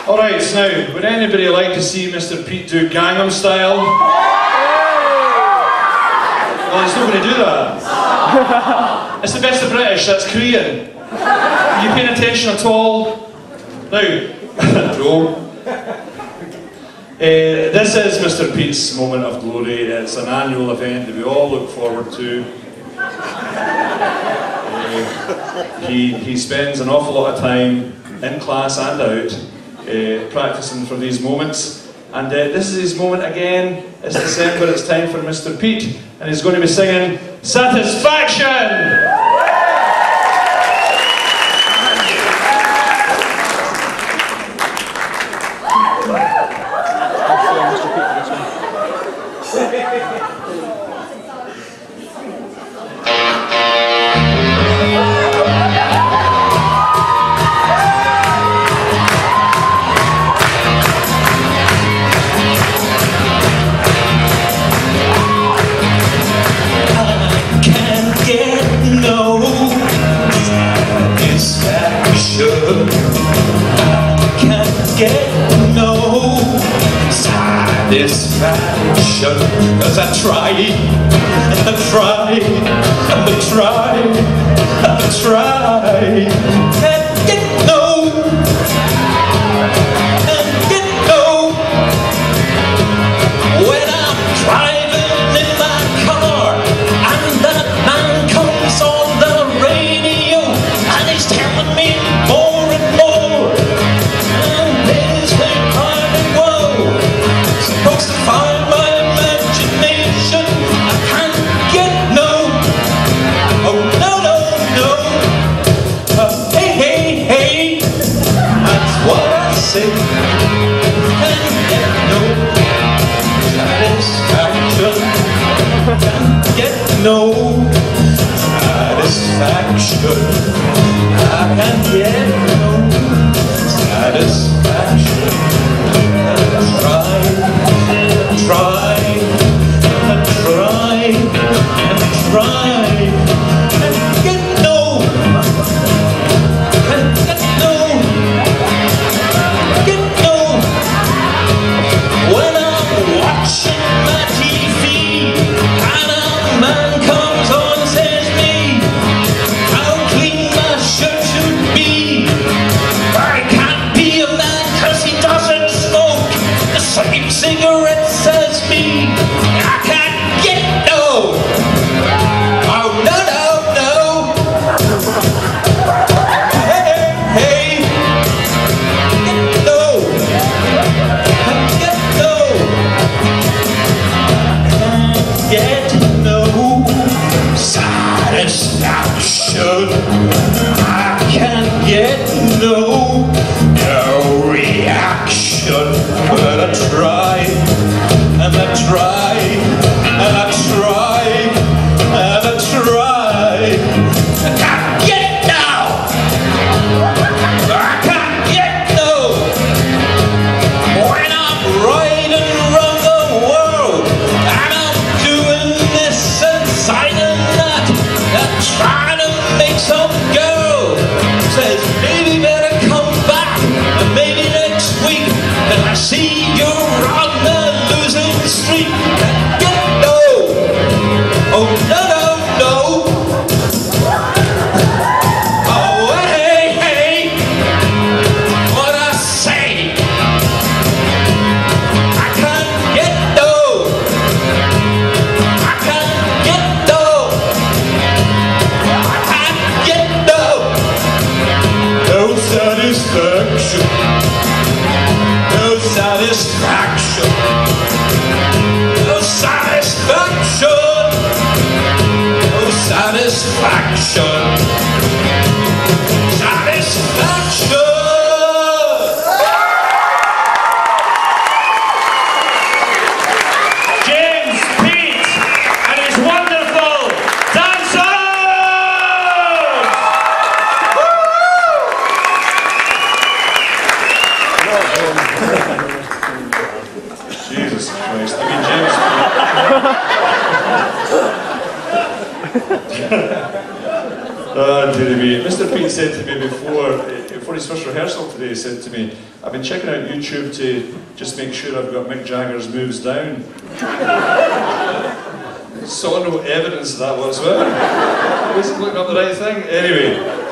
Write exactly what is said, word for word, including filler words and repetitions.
Alright, so now, would anybody like to see Mister Peat do Gangnam Style? Well, he's not going to do that. It's the best of British, that's Korean. Are you paying attention at all? Now, Joe. Uh, this is Mister Peat's moment of glory. It's an annual event that we all look forward to. Uh, he, he spends an awful lot of time in class and out uh, practicing for these moments. And uh, this is his moment again. It's December, it's time for Mister Peat, and he's going to be singing Satisfaction! Satisfaction, cause I tried, and I tried, and I tried, and I tried, and get no, and get no. When I'm driving in my car, and that man comes on the radio, and he's telling me more and more, and this way hard and whoa. Supposed to find my imagination, I can't get no. Oh no, no, no. Uh, hey, hey, hey, that's what I say. Can't get no satisfaction. Can't get no satisfaction. I can't get no satisfaction. I tried. Try, and try, and try, and get no, and get no, get no. When I'm watching my T V, and a man comes on and says me, how clean my shirt should be. I can't be a man cause he doesn't smoke the same cigarettes as me. I can't get no. Oh no, no, no. Hey, hey, get no. Get no. Can't get no satisfaction. I can't get no, no reaction. But I try, and I try, and I try, and I try. I can't get no. I can't get no. When I'm riding around the world, and I'm doing this and signing that, and trying to make some girl says maybe better come back, and maybe next week, and I see you're on the losing streak. Get no. Oh no, no, no. Oh hey, hey. What I say. I can't get no. I can't get no. I can't get no. No satisfaction. No satisfaction. No satisfaction. No satisfaction. Satisfaction. James Peat and his wonderful dancers! Jesus Christ, I mean James Peat. Oh, dear me. Mister Peat said to me before, before before his first rehearsal today, he said to me, I've been checking out YouTube to just make sure I've got Mick Jagger's moves down. Saw no evidence of that whatsoever. I wasn't looking up the right thing. Anyway.